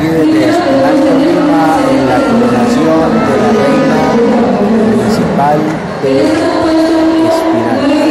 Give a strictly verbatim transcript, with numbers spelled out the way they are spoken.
aquí desde Espinal, Tolima, en la coronación de la reina municipal de Espinal.